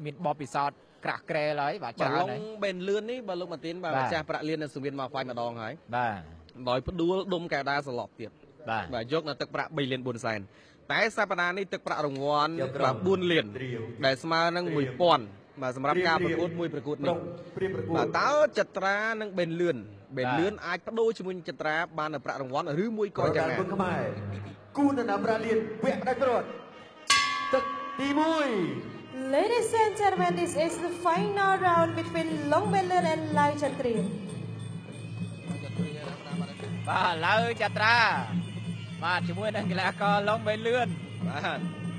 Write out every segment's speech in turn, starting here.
មានបបពិសោធន៍ក្រាស់ក្រែឡើយបាទច្រើនហើយបេនលឿននេះបើលោកម៉ាទីនបាទចាស់ប្រាក់លៀននៅសង្វៀនមកហ្វាយម្ដងហើយបាទដោយផ្ដួលដុំកែដាសន្លប់ទៀតបាទយកនៅទឹកប្រាក់3លាន4សែនតែសប្តាហ៍នេះទឹកប្រាក់រង្វាន់4លានដែលស្មើនឹង1000បាទសម្រាប់ការប្រកួតមួយប្រកួតនេះបាទតើចត្រានិងបេនលឿនអាចបដូរជាមួយចត្រាបាននៅប្រាក់រង្វាន់ឬមួយក៏យ៉ាងណាគូនណាប្រាលៀនវគ្គផ្ដាច់ព្រាត់ទឹកទី1 Ladies and gentlemen, this is the final round between Long Bellerin and Lai Chatri. បាទឡើយចត្រាបាទជាមួយនឹងកីឡាករ Long Bellerin បាទ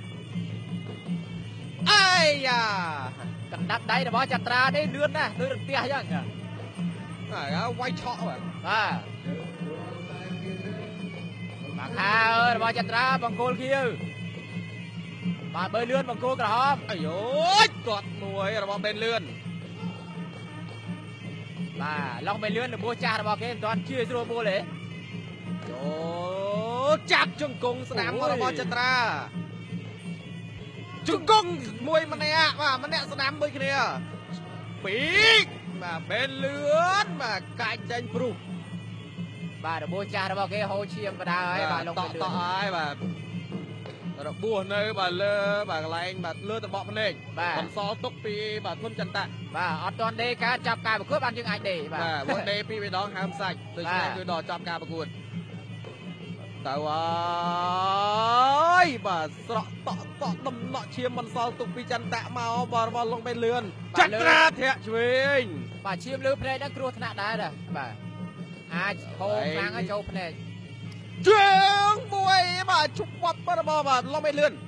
អាយយ៉ាកណ្ដាប់ដៃរបស់ចត្រានេះលឿនណាស់ដូចរន្ទះអញ្ចឹងហើយវាយឆក់បាទបាទខារបស់ចត្រាបង្គោលខៀវបាទបើលឿនបង្គោលក្រហមអាយទាត់មួយរបស់បេនលឿនបាទឡងបេនលឿនរបួសចាស់របស់គេមិនទាន់ជាស្រួលមូលទេចាប់ជង្គង់ស្នាមរបស់ចត្រាជង្គង់មួយម្នាក់បាទម្នាក់ស្នាមដូចគ្នាពីរបាទបេនលឿនបាទកាច់ចេញព្រុសបាទរបួសចាស់របស់គេហូរឈាមបដាហើយបាទឡងបេនលឿនហើយបាទរបួសនៅបាទលើបាទកន្លែងបាទលើតបកភ្នែកបន្សល់ទុកពីបាទធុនចន្ទៈបាទអត់ទាន់ដេការចាប់ការប្រកួតបានយើងអាចដេបាទវត្តដេពីរដងហើមសាច់ដូច្នេះគឺដល់ចាប់ការប្រកួតទៅហើយបាទស្រក់តក់ដំណក់ឈាមបន្សល់ទុកពីចន្ទៈមកបាទរបស់លោកបេនលឿនចត្រាធាក់ឆ្វេងបាទឈាមលើភ្នែកហ្នឹងគ្រោះថ្នាក់ដែរបាទអាចហូរខ្លាំងហើយចូលភ្នែកជើងមួយបាទជប់របស់បាទឡងបេនលឿន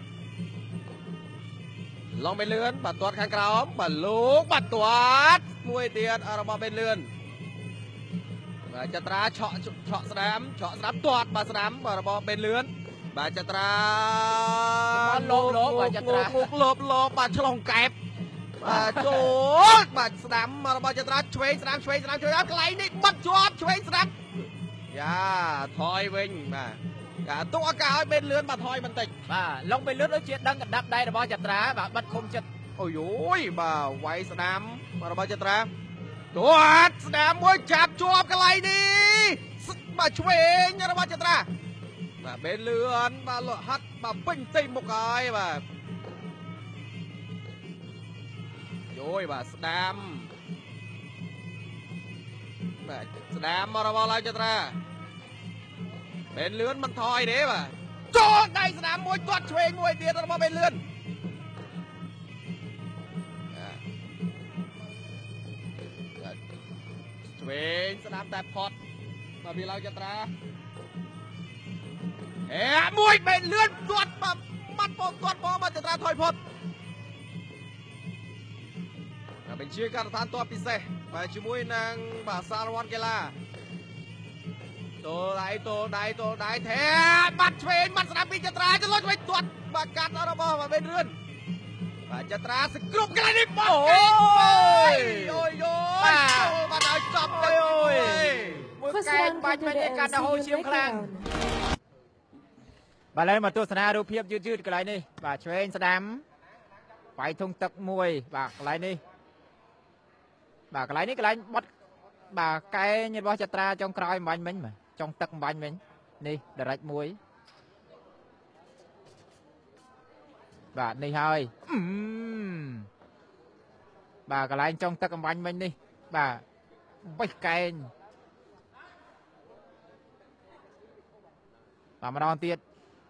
បាទទាត់ខាងក្រោមបាទលោកបាទទាត់មួយទៀតរបស់បេនលឿនបាទចត្រាឆក់ស្ដាមទាត់បាទស្ដាមរបស់បេនលឿនបាទចត្រាលោកបាទចត្រាលោកបាទឆ្លងកែបបាទចូលបាទស្ដាំរបស់ចត្រាឆ្វេងស្ដាំកន្លែងនេះបាត់ជាប់ឆ្វេងស្ដាំយ៉ាថយវិញបាទកាទុកឱកាសឲ្យបេនលឿនបាទថយបន្តិចបាទឡុងបេនលឿនដូចជាដឹងកណ្ដាប់ដៃរបស់ចត្រាបាទបិទឃុំចិត្តអូយយបាទវាយស្ដាំរបស់ចត្រាទាត់ស្ដាំមួយចាប់ជាប់កន្លែងនេះបាទឆ្វេងរបស់ចត្រាបាទបេនលឿនបាទលក់ហាត់បាទពេញទីមុខហើយបាទយយបាទស្ដាំបាទស្ដាំរបស់ឡើយចត្រាបេនលឿនមិនថយទេបាទចូលដៃស្ដាំមួយទាត់ឆ្វេងមួយទៀតរបស់បេនលឿនឆ្វេងស្ដាំតែផត់មកវាឡើយចត្រាមួយបេនលឿនទាត់បាត់ទាត់មកចត្រាថយផុតបញ្ជាការដ្ឋានតបពិសេសបាទជាមួយនឹងបាទសារវ័នកីឡាតូលដៃថែបាត់ឆ្វេងបាត់ស្ដាប់ពីចត្រាចលុចវិញទាត់បាទកាត់របស់បេនលឿនបាទចត្រាសគ្រប់កន្លែងនេះបាត់អូយបាទឲ្យចប់ទៅមួយកែបាច់មិនកាត់ទៅហូរឈាមខ្លាំងបាទឡើយមកទស្សនារូបភាពយឺតកន្លែងនេះបាទឆ្វេងស្ដាំវាយធុងទឹកមួយបាទកន្លែងនេះបាទកន្លែងបត់បាទកែញរបស់ចត្រាចុងក្រោយបាញ់មិញបាទចុងទឹកបាញ់មិញនេះដរិចមួយបាទនេះហើយបាទកន្លែងចុងទឹកបាញ់មិញនេះបាទបេះកែងបាទម្ដងទៀត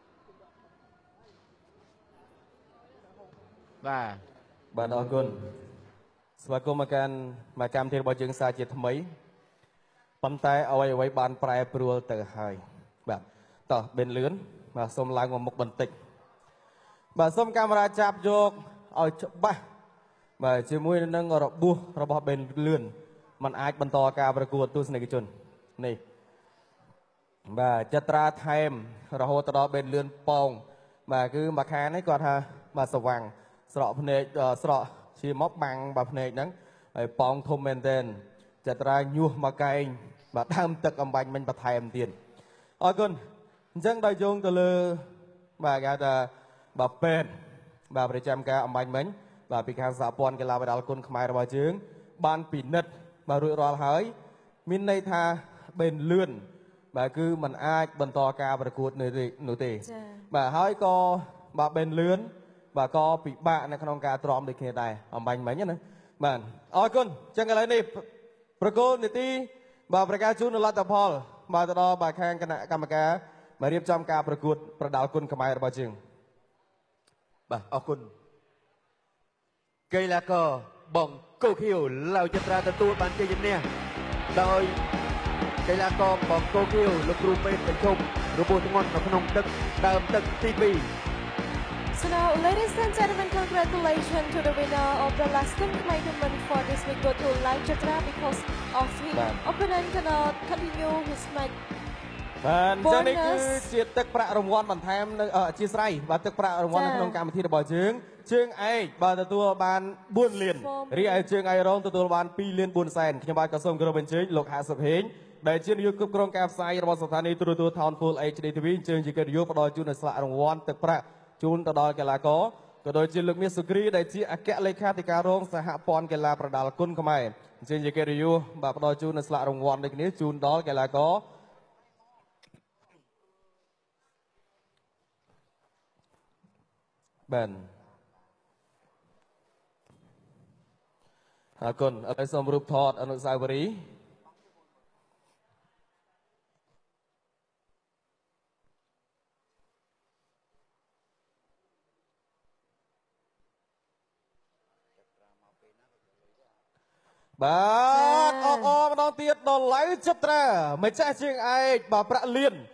បាទអរគុណស្វាគមន៍មកកាន់កម្មវិធីរបស់យើងសាជាថ្មីប៉ុន្តែអ្វីបានប្រែប្រួលទៅហើយបាទតោះបេនលឿនបាទសូមឡើងមកមុខបន្តិចបាទសូមកាមេរ៉ាចាប់យកឲ្យច្បាស់បាទជាមួយនឹងរបួសរបស់បេនលឿនมันអាចបន្តការប្រកួតទស្សនិកជននេះបាទចត្រាថែមរហូតដល់បេនលឿនប៉ោងបាទគឺមកខាងនេះគាត់ថាបាទស្វាំងស្រក់ភ្នែកស្រក់ឈាមមកបាំងបាទភ្នែកហ្នឹងហើយប៉ោងធំមែនទែនចត្រាញុះមកកែងបាទដើមទឹកអំបញ្ញមិញបន្ថែមទៀតអរគុណអញ្ចឹងដល់យោងទៅលើបាទគេថាបាទពេទ្យបាទប្រចាំការអំបញ្ញមិញបាទពីខាងសហព័ន្ធកីឡាបដាល់គុណខ្មែររបស់យើងបានពិនិត្យបាទរួចរាល់ហើយមានន័យថាបេនលឿនបាទគឺมันអាចបន្តការប្រកួតនោះទេបាទហើយក៏បាទបេនលឿនបាទក៏ពិបាកនៅក្នុងការទ្រាំដូចគ្នាដែរអំបញ្ញមិញណាបាទអរគុណចឹងឥឡូវនេះប្រកួតនីតិបាទប្រកាសជូននៅលទ្ធផលបាទទៅដល់បាទខាងគណៈកម្មការមករៀបចំការប្រកួតប្រដាល់គុណខ្មែររបស់យើងបាទអរគុណកីឡាករបង្គោលខៀវឡៅចត្រាទទួលបានជ័យជំនះដោយកីឡាករបង្គោលខៀវលោកគ្រូពេទ្យបញ្ឈប់របួសធ្ងន់នៅក្នុងទឹកដើមទឹកទី2 So now, ladies and gentlemen, congratulations to the winner of the last tournament for this week go to Lai Chatra because of his opponent cannot continue his match. បាទចឹងនេះគឺជាទឹកប្រាក់រង្វាន់បន្ថែមនៅអធិស្ឋានបាទទឹកប្រាក់រង្វាន់នៅក្នុងកម្មវិធីរបស់យើងជើងឯកបាទទទួលបាន4លានរីឯជើងឯករងទទួលបាន2លាន4សែនខ្ញុំបាទក៏សូមគោរពអញ្ជើញលោកហាសុភេងដែលជានាយកគ្រប់គ្រងការផ្សាយរបស់ស្ថានីយទូរទស្សន៍ Town Full HD TV អញ្ជើញជាកិត្តិយសផ្ដល់ជូននូវស្លាករង្វាន់ទឹកប្រាក់ជូនទៅដល់កីឡាករក៏ដូចជាលោកមាសសុគ្រីដែលជាអគ្គលេខាធិការរងសហព័ន្ធកីឡាប្រដាល់គុណខ្មែរអញ្ជើញជាកិត្តិយសបាទផ្ដល់ជូននូវស្លាករង្វាន់ដូចគ្នាជូនដល់កីឡាករបាទអរគុណឥឡូវសូមរូបថតអនុស្សាវរីយ៍បាទអបអរម្ដងទៀតដល់ឡៅចត្រាម្ចាស់ជើងឯកបាទប្រាក់លៀន